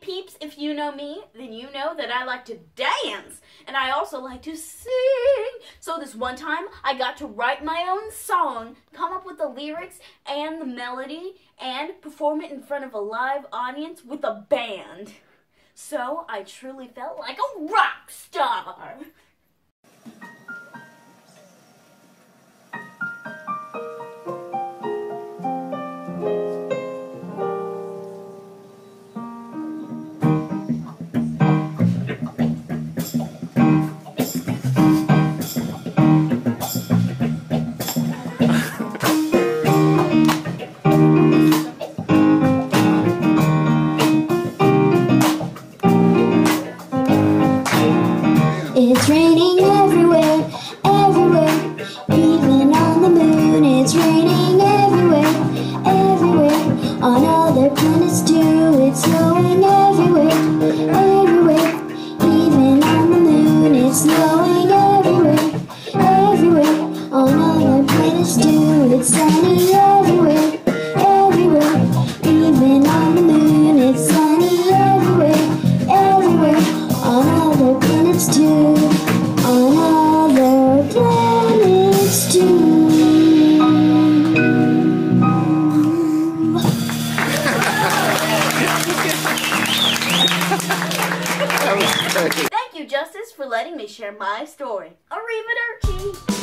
peeps, if you know me, then you know that I like to dance, and I also like to sing. So this one time, I got to write my own song, come up with the lyrics and the melody, and perform it in front of a live audience with a band. So I truly felt like a rock star. It's raining everywhere, everywhere, even on the moon. It's raining everywhere, everywhere, on other planets too. It's snowing everywhere, everywhere, even on the moon. It's snowing everywhere, everywhere, on other planets too. It's sunny everywhere, everywhere, even on the moon. It's sunny everywhere, everywhere, on other planets too. On other planets too. Thank you, Justice, for letting me share my story. Arrivederci!